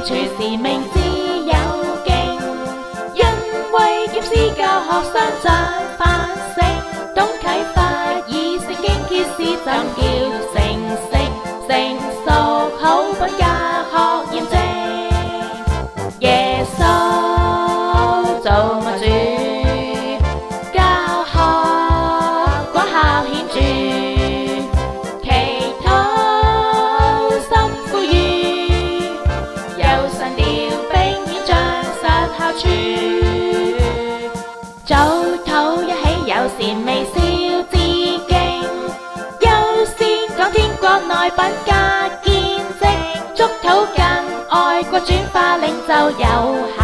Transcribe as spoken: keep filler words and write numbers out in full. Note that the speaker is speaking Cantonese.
處是明知有勁，因為兼施教學生長反省，懂啟發以聖經揭示怎叫成聖成熟好品格學驗證。耶穌做我主，教學果效顯著，祈禱心呼籲，有神調並顯彰實效處。早禱一起友善微笑致敬，優先講天國內品格見證，祝禱更愛國轉化領袖有